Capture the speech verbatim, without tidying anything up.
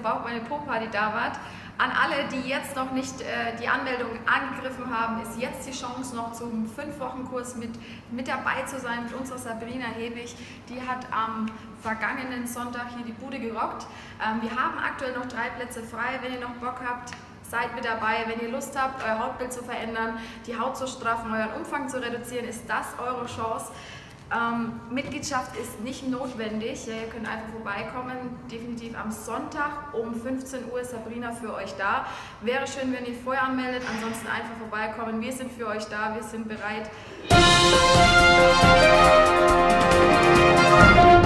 Bauch meine Po Party da wart. An alle, die jetzt noch nicht äh, die Anmeldung angegriffen haben, ist jetzt die Chance, noch zum fünf Wochen Kurs mit, mit dabei zu sein mit unserer Sabrina Hebig. Die hat am vergangenen Sonntag hier die Bude gerockt. Ähm, wir haben aktuell noch drei Plätze frei. Wenn ihr noch Bock habt, seid mit dabei. Wenn ihr Lust habt, euer Hautbild zu verändern, die Haut zu straffen, euren Umfang zu reduzieren, ist das eure Chance. Ähm, Mitgliedschaft ist nicht notwendig, ja, ihr könnt einfach vorbeikommen, definitiv am Sonntag um fünfzehn Uhr ist Sabrina für euch da. Wäre schön, wenn ihr vorher anmeldet, ansonsten einfach vorbeikommen, wir sind für euch da, wir sind bereit.